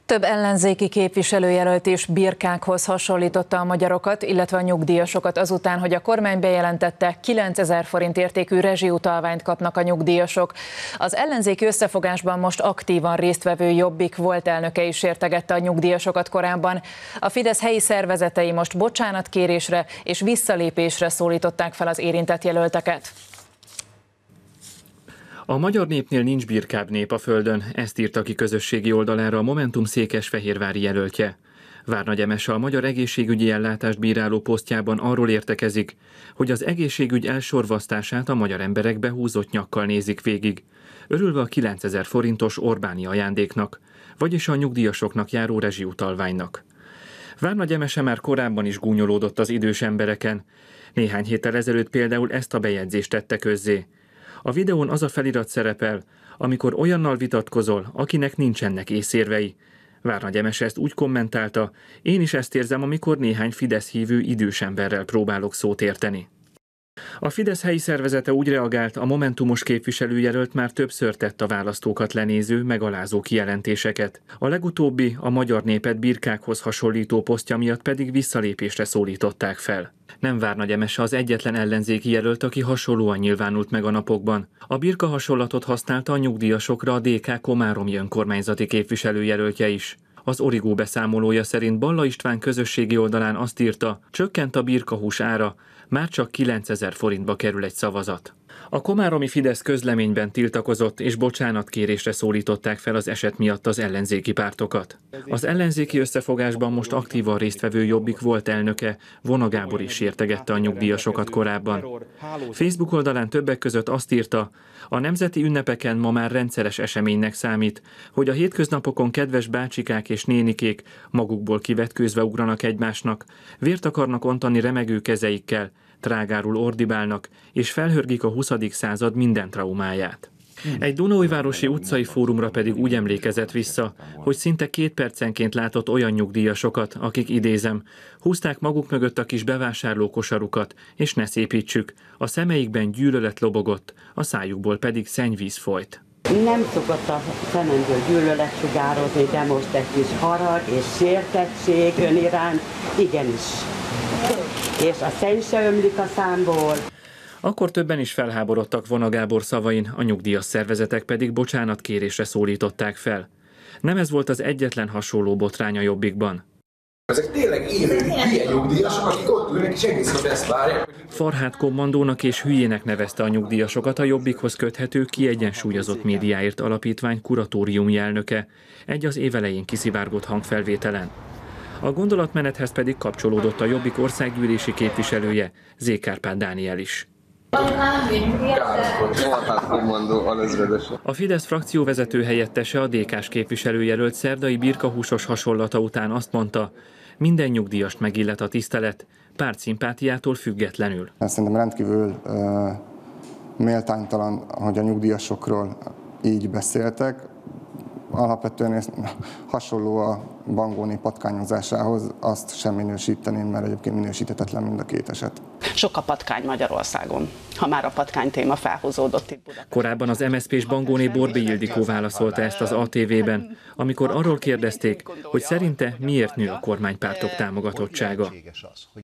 Több ellenzéki képviselőjelölt is birkákhoz hasonlította a magyarokat, illetve a nyugdíjasokat azután, hogy a kormány bejelentette, 9000 forint értékű rezsiutalványt kapnak a nyugdíjasok. Az ellenzéki összefogásban most aktívan résztvevő Jobbik volt elnöke is értegette a nyugdíjasokat korábban. A Fidesz helyi szervezetei most bocsánatkérésre és visszalépésre szólították fel az érintett jelölteket. A magyar népnél nincs birkább nép a földön, ezt írta ki közösségi oldalára a Momentum székesfehérvári jelöltje. Várnagy Emese a magyar egészségügyi ellátást bíráló posztjában arról értekezik, hogy az egészségügy elsorvasztását a magyar emberek behúzott nyakkal nézik végig, örülve a 9000 forintos Orbáni ajándéknak, vagyis a nyugdíjasoknak járó rezsiutalványnak. Várnagy Emese már korábban is gúnyolódott az idős embereken. Néhány héttel ezelőtt például ezt a bejegyzést tette közzé. A videón az a felirat szerepel, amikor olyannal vitatkozol, akinek nincsenek észérvei. Várnagy Emese ezt úgy kommentálta, én is ezt érzem, amikor néhány Fidesz hívő idős emberrel próbálok szót érteni. A Fidesz helyi szervezete úgy reagált, a momentumos képviselőjelölt már többször tett a választókat lenéző, megalázó kijelentéseket. A legutóbbi, a magyar népet birkákhoz hasonlító posztja miatt pedig visszalépésre szólították fel. Nem Várnagy Emese az egyetlen ellenzéki jelölt, aki hasonlóan nyilvánult meg a napokban. A birka hasonlatot használta a nyugdíjasokra a DK komáromi önkormányzati képviselőjelöltje is. Az Origó beszámolója szerint Balla István közösségi oldalán azt írta, csökkent a birkahús ára, már csak 9000 forintba kerül egy szavazat. A komáromi Fidesz közleményben tiltakozott és bocsánatkérésre szólították fel az eset miatt az ellenzéki pártokat. Az ellenzéki összefogásban most aktívan résztvevő Jobbik volt elnöke, Vona Gábor is értegette a nyugdíjasokat korábban. Facebook oldalán többek között azt írta, a nemzeti ünnepeken ma már rendszeres eseménynek számít, hogy a hétköznapokon kedves bácsikák és nénikék magukból kivetkőzve ugranak egymásnak, vért akarnak ontani remegő kezeikkel, trágárul ordibálnak, és felhörgik a 20. század minden traumáját. Egy dunaújvárosi utcai fórumra pedig úgy emlékezett vissza, hogy szinte 2 percenként látott olyan nyugdíjasokat, akik, idézem, húzták maguk mögött a kis bevásárlókosarukat, és ne szépítsük, a szemeikben gyűlölet lobogott, a szájukból pedig szennyvíz folyt. Nem szokott a szememből gyűlölet sugározni, de most egy kis harag és sértettség ön iránt, igenis. És a szenny se ömlik a számból. Akkor többen is felháborodtak Vona Gábor szavain, a nyugdíjas szervezetek pedig bocsánatkérésre szólították fel. Nem ez volt az egyetlen hasonló botrány a Jobbikban. Ezek tényleg élő hülye nyugdíjasok, akik ott ülnek és egész nap ezt várják. Farhát kommandónak és hülyének nevezte a nyugdíjasokat a Jobbikhoz köthető Kiegyensúlyozott Médiáért Alapítvány kuratóriumi elnöke egy az év elején kiszivárgott hangfelvételen. A gondolatmenethez pedig kapcsolódott a Jobbik országgyűlési képviselője, Z. Kárpát Dániel is. A Fidesz frakcióvezető helyettese, a DK-s képviselőjelölt szerdai birkahúsos hasonlata után azt mondta, minden nyugdíjast megillet a tisztelet, pártszimpátiától függetlenül. Szerintem rendkívül méltánytalan, hogy a nyugdíjasokról így beszéltek. Alapvetően hasonló a bangóni patkányozásához, azt sem minősíteném, mert egyébként minősíthetetlen mind a két eset. Sok a patkány Magyarországon, ha már a patkány téma felhúzódott itt Budapesten. Korábban az MSZP-s Bangóné Borbély Ildikó válaszolta ezt az ATV-ben, amikor arról kérdezték, hogy szerinte miért nő a kormánypártok támogatottsága.